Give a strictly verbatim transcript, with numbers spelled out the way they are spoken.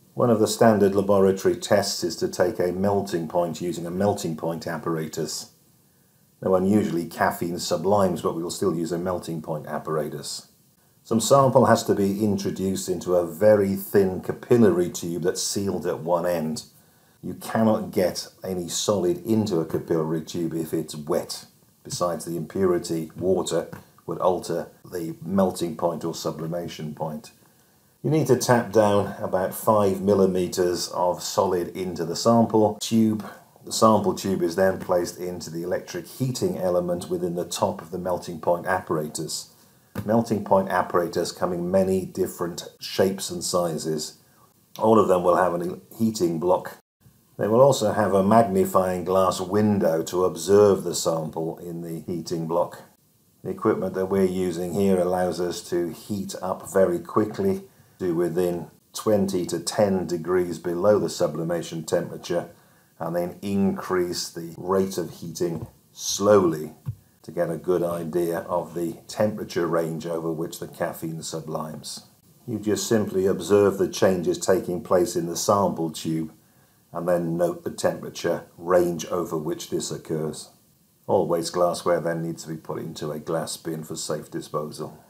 One of the standard laboratory tests is to take a melting point using a melting point apparatus. Now, unusually caffeine sublimes, but we will still use a melting point apparatus. Some sample has to be introduced into a very thin capillary tube that's sealed at one end. You cannot get any solid into a capillary tube if it's wet. Besides, the impurity, water, would alter the melting point or sublimation point. You need to tap down about five millimeters of solid into the sample tube. The sample tube is then placed into the electric heating element within the top of the melting point apparatus. Melting point apparatus come in many different shapes and sizes. All of them will have a heating block. They will also have a magnifying glass window to observe the sample in the heating block. The equipment that we're using here allows us to heat up very quickly to within twenty to ten degrees below the sublimation temperature, and then increase the rate of heating slowly to get a good idea of the temperature range over which the caffeine sublimes. You just simply observe the changes taking place in the sample tube and then note the temperature range over which this occurs. All waste glassware then needs to be put into a glass bin for safe disposal.